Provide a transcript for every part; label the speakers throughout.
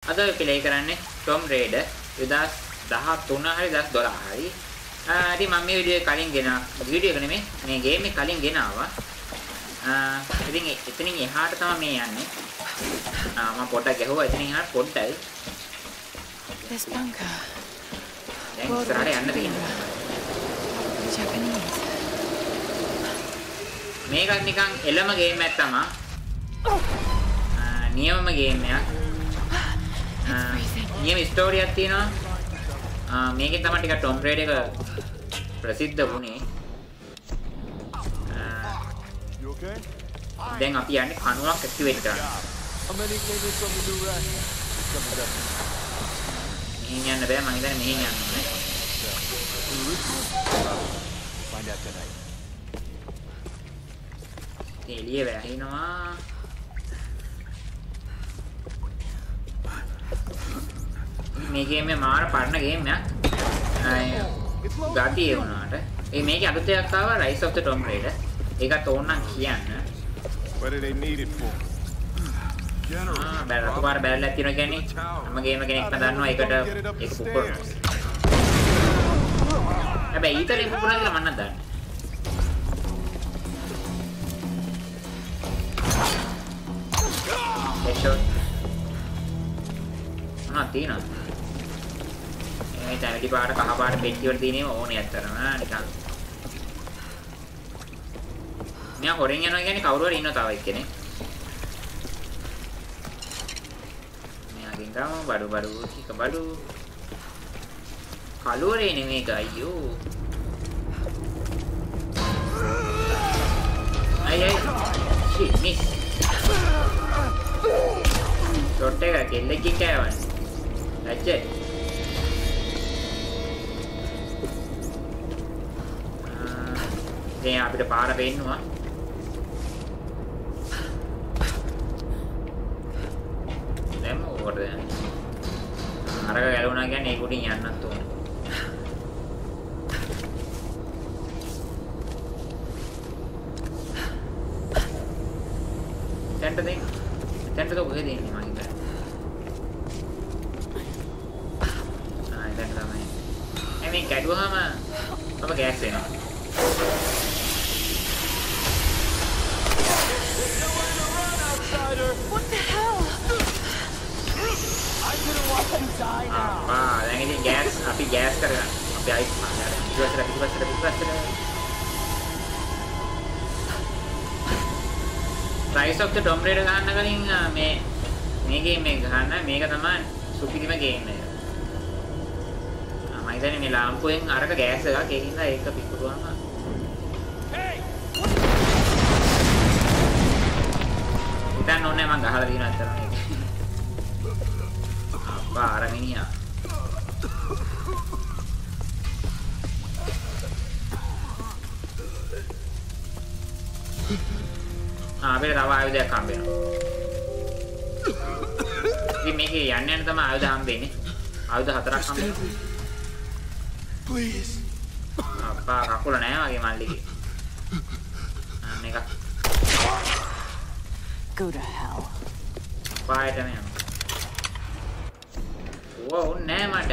Speaker 1: අද ප්ලේ කරන්නේ Tomb Raider 2013 හරි 2012 හරි. ඉතින් මම මේ වීඩියෝ කලින් වීඩියෝ එක නෙමෙයි මේ ගේම් එක කලින් ගෙනාවා. ඉතින් එතනින් එහාට තමයි මේ යන්නේ. මම පොඩ්ඩක් ගැහුවා එතනින් එහාට පොඩ්ඩයි.
Speaker 2: This bunker.
Speaker 1: දැන් ඉස්සරහට යන්න තියෙනවා.
Speaker 2: Japanese.
Speaker 1: මේක නිකන් එළම ගේම් එකක් තමයි. නියමම ගේම් එකක්. නියම ස්ටෝරි එකක් තියෙනවා. මේකේ තමයි ටිකක් Tomb Raider එක ප්‍රසිද්ධ වුණේ. දැන් අපි යන්නේ කණුවක් ඇක්ටිවේට් කරන්න. මෙහෙන් යන්න බෑ මම හිතන්නේ මෙහෙන් යන්න ඕනේ. එළිය වැහිනවා. මේ ගේම් එක මාර පරණ ගේම් එකක්. ගතිය වුණාට මේකේ අලුත් එකක් ආවා Rise of the Tomb Raider. ඒකත් ඕනනම් කියන්න.
Speaker 3: What do they need it for?
Speaker 1: බැලුවා පාර බැලලා තියෙනවා කියන්නේ හැම ගේම කෙනෙක්ම දන්නවා ඒකට ඒක පුපුරනවා. හැබැයි ඊතරේ පුපුරනවා කියලා මම දන්නේ. එෂෝ තියෙනවා. මේ තැවිලි පාට කහ පාට පෙට්ටි වල තියෙනේම ඕනේ අත්තරම නිකන්. මෙයා හොරෙන් යනවා කියන්නේ කවුරු හරි ඉන්නවා තව එක්කෙනෙක්. මෙයාගෙන් ගම බඩු ටික බඩු. කලුවරේ නෙමෙයි අයියෝ. අය shit miss. ෂොට් එක කෙල්ලෙක්ගේ කෑවනේ. That's it. දැන් අපිට පාර පෙන්නවා. දැන් මොකටද? අරක ගැලුණා කියන්නේ ඒක උඩින් යන්නත් ඕනේ. දැන්ට කොහෙද ඉන්නේ මම හිතන්නේ. දැන් තමයි. මේ කැඩුවාම අප ගෑස් වෙනවා.
Speaker 2: What the hell?
Speaker 3: I didn't want you to die now.
Speaker 1: දැන් ඉතින් ගෑස් අපි ගෑස් කරගන්න. අපි ආයි පිටිපස්සට. Rise of the Tomb Raider ගන්න කලින් මේ ගේම් එක ගන්න මේක තමයි සුපිරිම ගේම් එක. මම හිතන්නේ මේ ලාම්පුවෙන් අරක ගෑස් එකක් ඒකින්ද ඒක පිපුරුවම හිතන්න ඕනේ මම ගහලා දිනන අතරම ඒක. අප්පා අර මිනිහා. අපිට තව ආයුධයක් හම්බ වෙනවා. ඉතින් මේකේ යන්න තමයි ආයුධ හම්බෙන්නේ. ආයුධ 4ක් හම්බ වෙනවා.
Speaker 3: Please.
Speaker 1: අප්පා කකුල නැහැ වගේ මල්ලිගේ. මේක.
Speaker 2: Go to hell.
Speaker 1: පායට යනවා. ඕ නෑ මට.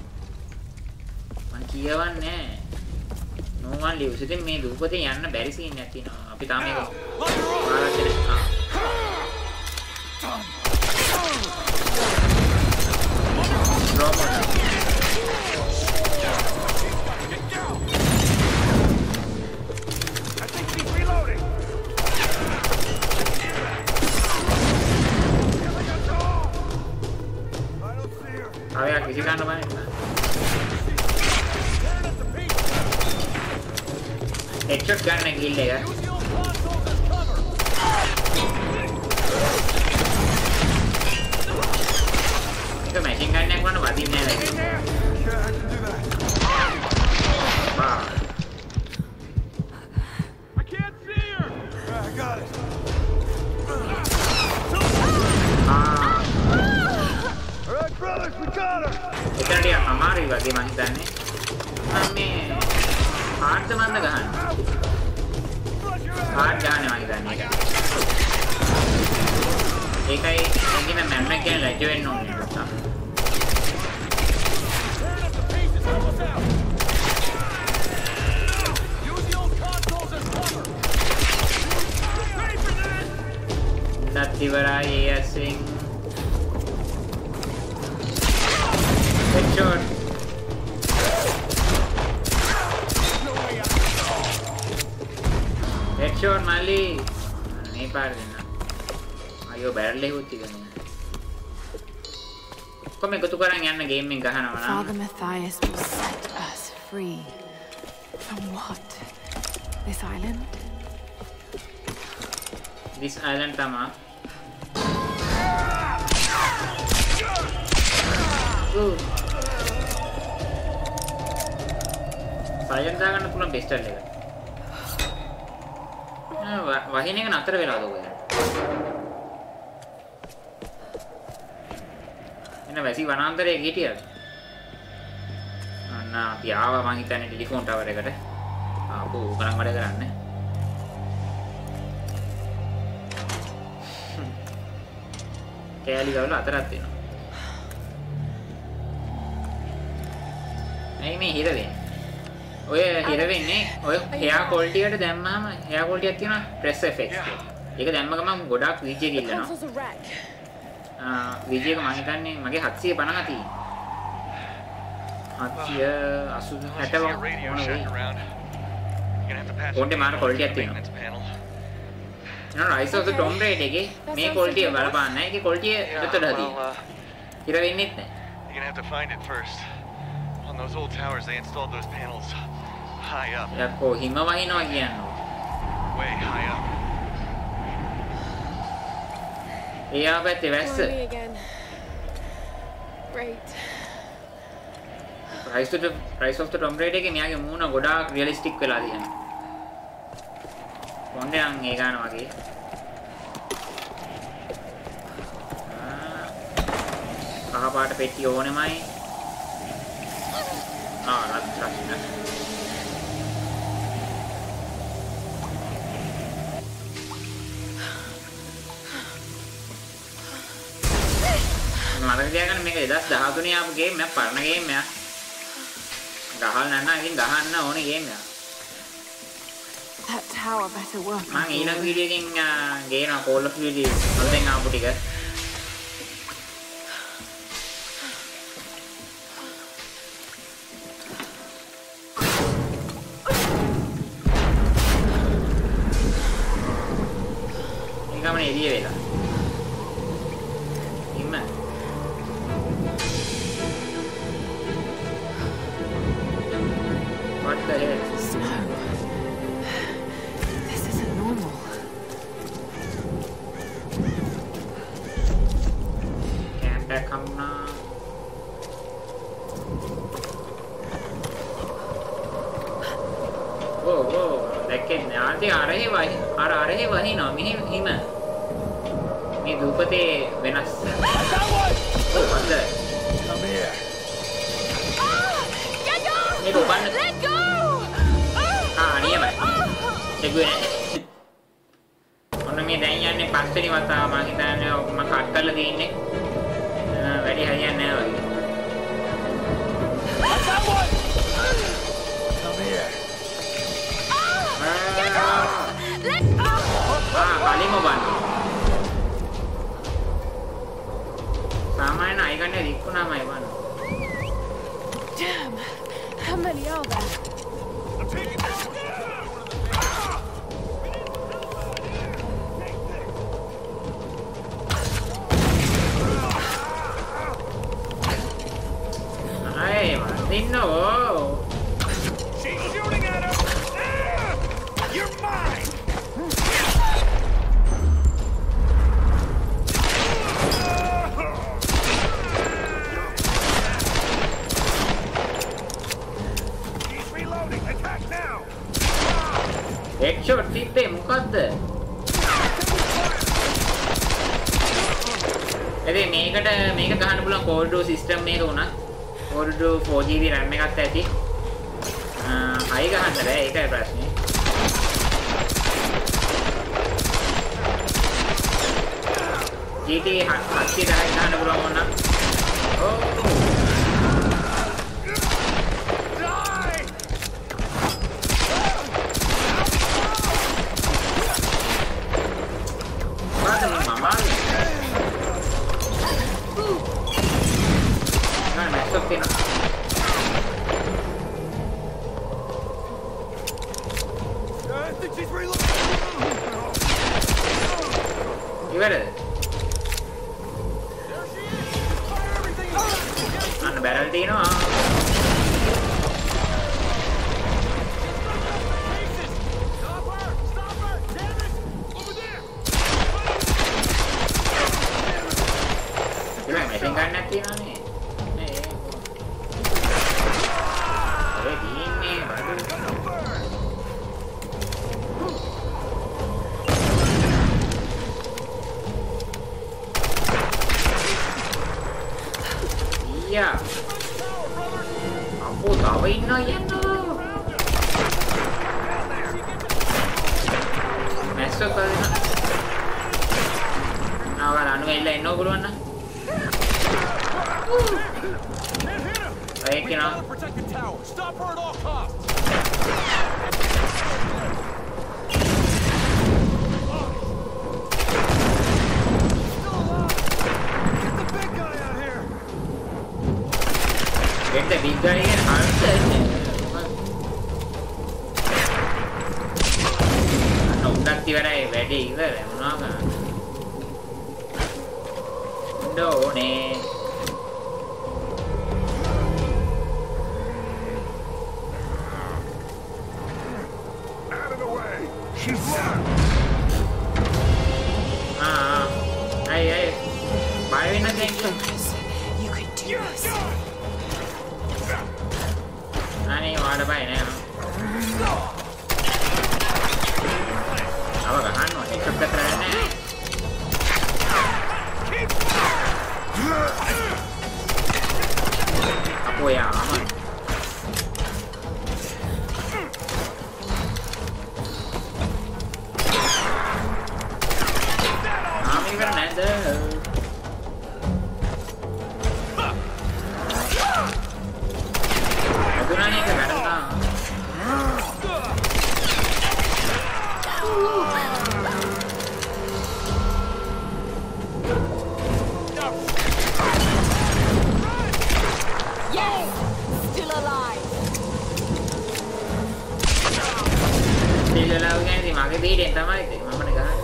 Speaker 1: මං කියවන්නේ නෑ. No one lives. ඉතින් මේ දූපතේ යන්න බැරි සීන් එකක් තියෙනවා. අපි තාම මේක ආරක්ෂා නැහැ.
Speaker 3: I think he's reloading. I don't see her.
Speaker 1: ආවේ කිසි ගන්න බෑ. Headshot ගන්න කිල් එක. ඒක මැෂින් ගන් එකක් වන්න වදින්නේ නැහැ නේද?
Speaker 3: I can't see her. I got it. All right, brothers, we got her.
Speaker 1: එතනදී අමාරුයි වගේ මං හිතන්නේ. මම මේ හાર્ට් මන්ද ගහන්නේ. හાર્ට් ගහන්නේ මං හිතන්නේ. ඒකයි එකිනෙක මැම්මක් ගැන ලැජ්ජ වෙන්න ඕනේ නැත්තම්. ඉවරයි ASෙන්. headshot. headshot මල්ලි. මේ පාර දෙන්න. අයියෝ බැරල් එකකුත් තිබුණේ. කොහොම එකතු කරන් යන්න ගේම් එක ගහනවා නම්.
Speaker 2: Father Matthias will set us free. From what? This island?
Speaker 1: This island tama. Silent දාගන්න පුළුවන් pistol එක. වහින එක නතර වෙලාද ඔය? එන වැසි වනාන්තරයේ හිටියද? අන්න අපි ආවා මං හිතන්නේ ටෙලිෆෝන් ටවර් එකට. ආපු උකලන් වැඩ කරන්නේ. කෑලි ගවල අතරක් තියෙනවා. මේ හිර වෙන්නේ. ඔය හිර වෙන්නේ ඔය hair quality එකට දැම්මම hair quality එකක් තියෙනවා press effects කියලා. ඒක දැම්ම ගමන් ගොඩක් VG එක ඉල්ලනවා. VG එක මම හිතන්නේ මගේ 750 තියෙනවා. 780 ඕනේ මාන quality එකක් තියෙනවා. නෝ Rise of the Tomb Raider එකේ මේ quality එක බලපාන්නේ නැහැ. ඒකේ quality එක දෙතට හදියි. හිර වෙන්නේ නැහැ.
Speaker 3: You're gonna have to find it first. On those old towers, they installed those panels high up.
Speaker 1: යකෝ හිම වහිනවා කියන්නේ.
Speaker 3: Way high up.
Speaker 1: එයා පැත්තේ වැස්ස.
Speaker 2: Great.
Speaker 1: Rise of the Tomb Raider එකේ මෙයාගේ මූණ ගොඩාක් රියලිස්ටික් වෙලා තියෙනවා. මොන්නේ නම් ඒ ගන්න වගේ. කහ පාට පෙට්ටිය ඕනෙමයි. රත්තරන්. මම කියන්න මේක 2013 ආපු ගේම් එකක් පරණ ගේම් එකක්. ගහන්න නැත්නම් ඉතින් ගහන්න ඕනේ ගේම් එකක්.
Speaker 2: That tower better work.
Speaker 1: මම ඊළඟ වීඩියෝ එකකින් ගේනවා Call of Duty අලුතෙන් ආපු ටික. ගමනේ එළිය වෙලා. ඉන්න. What the hell?
Speaker 2: Snow. This isn't normal.
Speaker 1: Camp back kamna. Whoa. දැක්කේ ආන්ති අරහේ වහිනවා මෙහෙම හිම. මේ දූපතේ වෙනස්. ඔව් අද.
Speaker 3: Come here.
Speaker 1: මේක උපන්න.
Speaker 2: Let go!
Speaker 1: නියමයි. දෙගුවේ නැහැ. ඔන්න මේ දැන් යන්නේ පස්වෙනි වතාව මම හිතන්නේ මම කට් කරලා තියෙන්නේ. වැඩි හරියන්නේ නැහැ වගේ.
Speaker 3: Come here.
Speaker 2: Let go!
Speaker 1: කලින්ම බන්න. සාමාන්‍ය අයගන්නේ රික්කුණාමයි බන්න.
Speaker 2: Damn! How many are there?
Speaker 3: I'm taking this.
Speaker 1: Hey, Martino!
Speaker 3: She's shooting at him. You're mine. He's reloading. Attack now.
Speaker 1: Headshot තිබ්බේ මොකද්ද? එදේ මේක ගහන්න පුළුවන් කෝඩ් සිස්ටම් මේක උනා. කෝඩ් 4GB RAM එකක් ඇති. හයි ගහන්න බෑ ඒකයි ප්‍රශ්නේ. GT 710 ගහන්න පුළුවන් වුණා. ඕ Mama. තියෙනවා. ඉවරද? අන්න බැරල් තියෙනවා. ඉතින් මැෂින් ගන්නක් තියෙනවානේ. නේ. ඒ දීන්නේ බඩු. යා. අපෝ තව ඉන්නවා යන්නෝ. මැස්සෝ කරන. ආවර අනුෙල්ල එන්න පුළුවන් නම්. ඒක නා.
Speaker 4: Stop her at all costs.
Speaker 1: Get the big guy in answer. උඩක් ඉවරයි වැඩේ ඉවරයි මොනවා කරන්නේ? ඩෝනේ.
Speaker 4: Out of the way. She's blocked.
Speaker 1: Hey. Bye වෙන දෙයක්.
Speaker 2: You could do this.
Speaker 1: අනේ වාඩ බය නෑ. අව ගහනවා එක පැත්තට නෑ. අපෝ යාම. ඉවර නැද්ද? අදුනානේ එක වැඩනවා.
Speaker 2: Yes! Still alive!
Speaker 1: ඉල්ලලා ගන්නේ මගේ බීඩෙන් තමයි ඉතින් මමනේ ගහන්නේ.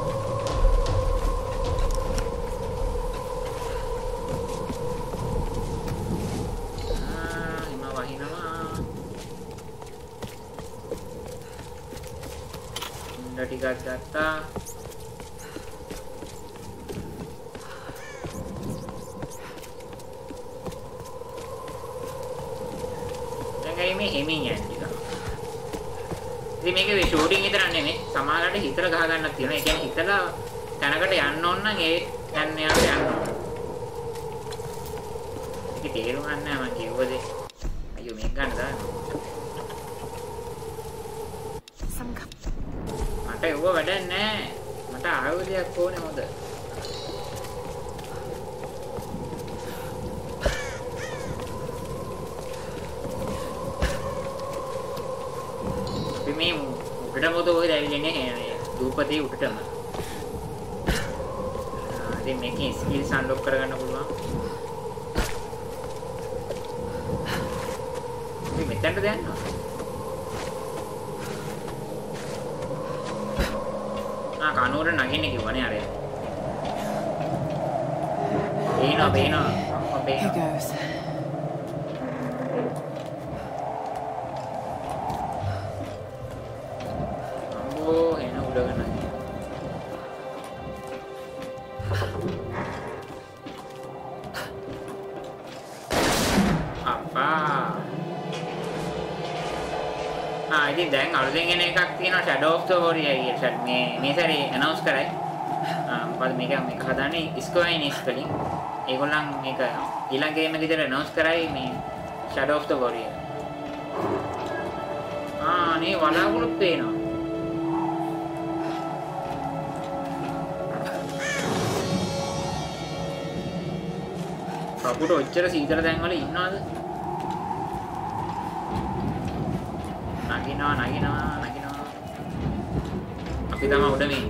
Speaker 1: ටිකක් ගත්තා. දැන් මේ හිමින් යන්නේ ටික. ඉතින් මේකේ ෂූටින් විතර නෙමෙයි සමහරවිට හිතලා ගහ ගන්නක් තියෙනවා. ඒ කියන්නේ හිතලා තැනකට යන්න ඕන නම් ඒ යන්න යන්න ඕන. ඒක තේරුම් ගන්න නැහැ මම කිව්වද. අයියෝ මේක ගන්න දාන්න. මට ඒව වැඩක් නැහැ. මට ආයුධයක් ඕනේ හොඳ. අපි මේ උඩට මොකද ඔය දැවිලන්නේ නේ දූපතේ උඩටම. ඉතින් මේකේ ස්කිල්ස් අන්ලොක් කරගන්න පුළුවන්. ඉතින් මෙතනට දැනනවා. කනුවර නගින්නේ කිව්වනේ අර. බේනවා.
Speaker 2: Here goes.
Speaker 1: අම්බෝ එන උඩගෙන. අප්පා. ඉතින් දැන් අලුතෙන් එන එකක් තියෙනවා Shadow of the Warrior කියලා. මේ සැරේ announce කරයි. මොකද මේක හදාන්නේ Square Enix වලින්. ඒගොල්ලන් මේක ඊළඟ ගේම් එක විතර announce කරයි මේ Shadow of the Warrior. නේ වලාකුළුත් පේනවා. කපුට ඔච්චර සීතල තැන් වල ඉන්නවද? නගිනවා. අපි තමයි උඩ මේ.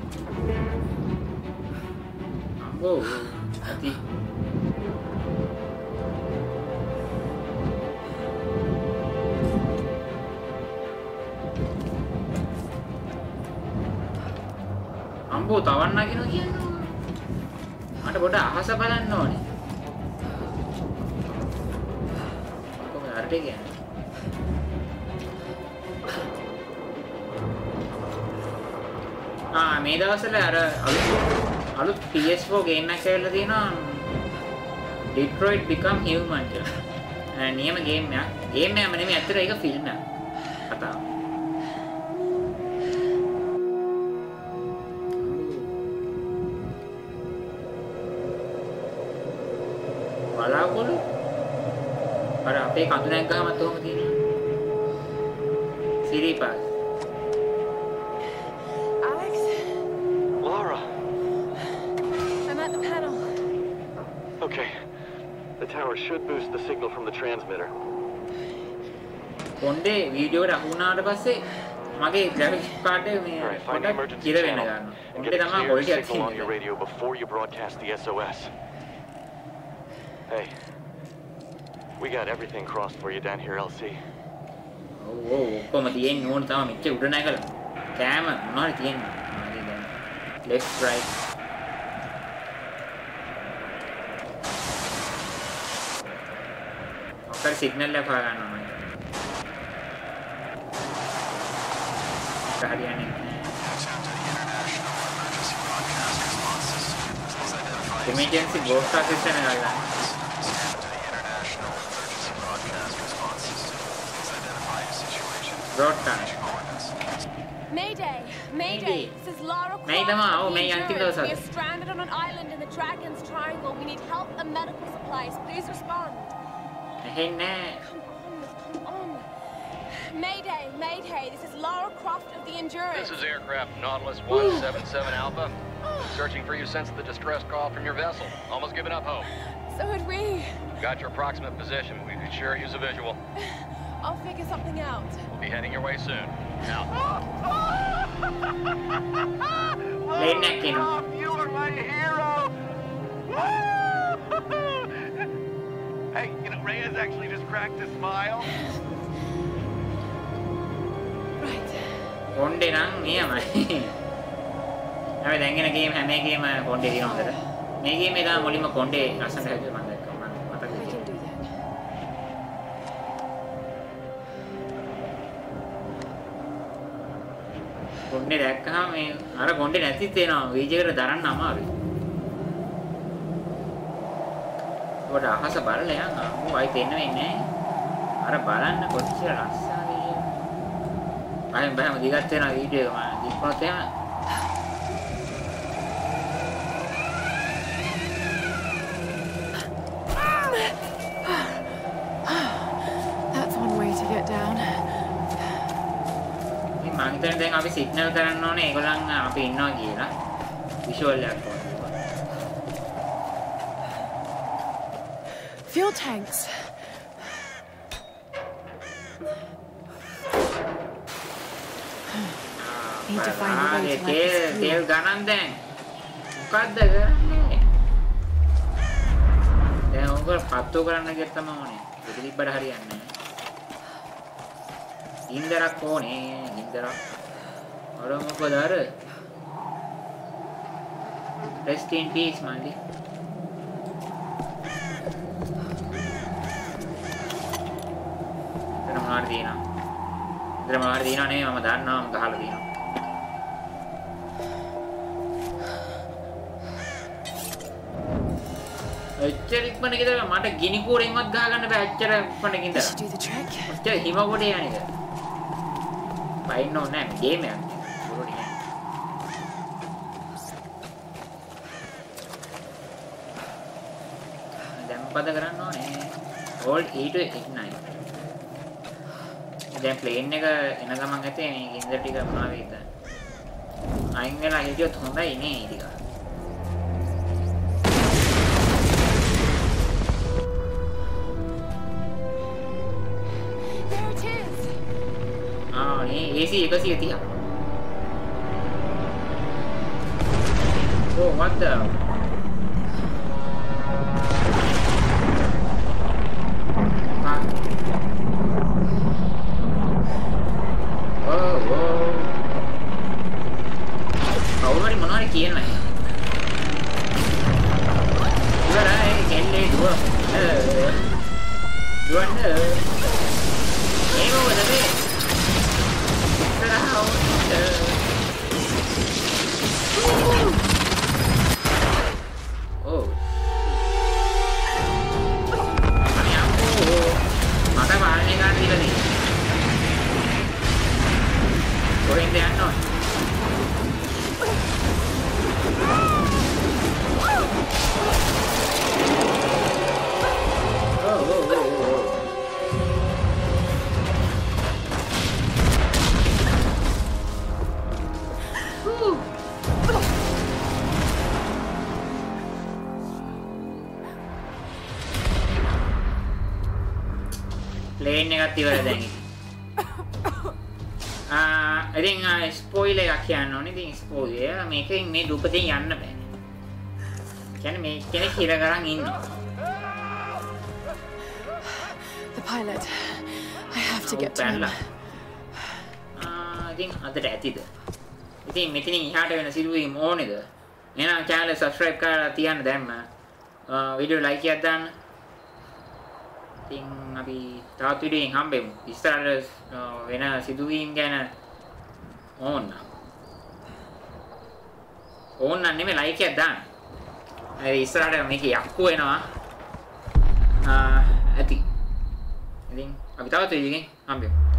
Speaker 1: අම්බෝ ඇති. අම්බෝ තවන් නගිනවා කියන්නේ. මට පොඩ අහස බලන්න ඕනේ. කොහොමද අරට කියන්නේ? මේ දවස්වල අර අලුත් PS4 ගේම් එකක් ඇවිල්ලා තියෙනවා. Detroit Become Human කියලා. නියම ගේම් එකක්. ගේම් එකම නෙමෙයි අතට ඒක ෆිල්ම් එකක්. කතාව. බලාකොළු. අර අපේ කඳුනක් ගහම තෝම තියෙනවා. සිරිපාස්.
Speaker 3: Okay. The tower should boost the signal from the transmitter.
Speaker 1: කොණ්ඩේ වීඩියෝ එකට අහු වුණාට පස්සේ මගේ graphics card එක මේ පොඩක් කිර වෙන්න ගන්නවා. කොණ්ඩේ තමයි quality එක
Speaker 3: on your radio before you broadcast the SOS. Hey. We got everything crossed for you down here, LC.
Speaker 1: ඔව් කොහොමද තියෙන්නේ ඕන තමයි මෙච්චර උඩ නැගලා. කෑම මොනවද තියෙන්නේ? left right सिग्नल ले पा रहा हूँ मैं हरियाणा इमरजेंसी ब्रॉडकास्ट सिस्टम है वाला broadcast
Speaker 5: Mayday! Mayday! This is Lara Croft.
Speaker 1: We
Speaker 5: are stranded on an island in the Dragon's Triangle. We need help and medical supplies. Please respond.
Speaker 1: Come
Speaker 5: on. Mayday, Mayday, this is Lara Croft of the Endurance.
Speaker 6: This is aircraft Nautilus 177 Alpha. Searching for you since the distress call from your vessel. Almost given up hope.
Speaker 5: So had we.
Speaker 6: Got your approximate position. We could sure use a visual.
Speaker 5: I'll figure something out.
Speaker 6: We'll be heading your way soon. Out.
Speaker 3: You are my hero! Hey, you know, Reyes actually just cracked a smile.
Speaker 5: Right.
Speaker 1: Konde nang niyamai. Abi දැන් එන game හැම එකේම කොණ්ඩේ දිනන හොඳට. මේ ගේමේ තමයි මුලින්ම කොණ්ඩේ ලස්සනට හැදුවා මම දැක්කා. මම මතක කොණ්ඩේ දැක්කහම මේ අර කොණ්ඩේ නැතිත් වෙනවා. වීජ එකට දරන්න අමාරුයි. පොඩ අහස බලලා යන්න. මම වයි දෙන්න වෙන්නේ නැහැ. අර බලන්න කොච්චර ලස්සනද කියලා. බයම දිගත් වෙනවා වීඩියෝ එක මම දික්කොත් එහෙම.
Speaker 2: That's one way to get down.
Speaker 1: මේ මම හිතන්නේ දැන් අපි සිග්නල් කරන්න ඕනේ ඒගොල්ලන් අපි ඉන්නවා කියලා. විෂුවල් එකක් ඕනේ.
Speaker 2: Fuel tanks. Need to find a way to let this
Speaker 1: තේල් ගණන් දැන්. මොකද්ද කරන්නේ? දැන් උගල පත්තු කරන්න ගියත් තමයි ඕනේ. ඒක තිබ්බට හරියන්නේ නැහැ. ඉන්දරක් ඕනේ, ඉන්දරක්. අර මොකද අර? Rest in peace, මල්ලි. මාර දිනා. ඉතින් මාර දිනා නේ මම දන්නවා මම ගහලා දිනවා. එච්චර ඉක්මනට ගිහලා මට ගිනි කූරෙන්වත් ගහ ගන්න බෑ එච්චර ඉක්මනට ගින්දලා. එච්චර හිම කොටේ යන්නේ. බයින්න ඕනේ නෑ ගේම් එකක්. බොරුනේ. දැන් මොකද කරන්න ඕනේ? Hold E to ignite. දැන් ප්ලේන් එක එන ගමන් ඇතේ මේ ගින්දර ටික මොනවා වේද? අයින් වෙලා හිටියොත් හොඳයි නේ ටික.
Speaker 5: There it is.
Speaker 1: නේ AC 130. Oh, what the? පල්ලේ දුවන්න. දුවන්න. ඒ මොකද මේ? ඉස්සරහා ඕ. අනේ අම්මෝ. මට පාලනය ගන්න දීලා නේ. කොහෙන්ද යන්න ඕන? ප්ලේන් එකත් ඉවර දැන්. ඉතින් ස්පොයිලර් එකක් කියන්න ඕනේ. ඉතින් ස්පොයිලර් මේකෙන් මේ දුපතෙන් යන්න බෑ. කියන්නේ මේ කෙනෙක් හිර කරන් ඉන්නවා.
Speaker 2: The pilot. I have to get to him.
Speaker 1: ඉතින් අදට ඇතිද? ඉතින් මෙතනින් එහාට වෙන සිදුවීම් ඕනේද? එහෙනම් channel එක subscribe කරලා තියන්න දැම්ම. වීඩියෝ like එකක් දාන්න. ඉතින් අපි තවත් වීඩියෝ එකකින් හම්බෙමු. ඉස්සරහට වෙන සිදුවීම් ගැන ඕන්න නෙමෙයි like එකක් දාන්න. ඒ ඉස්සරහට මේක යක්කු වෙනවා. ඇති. ඉතින් අපි තවත් වීඩියෝ එකකින් හම්බෙමු.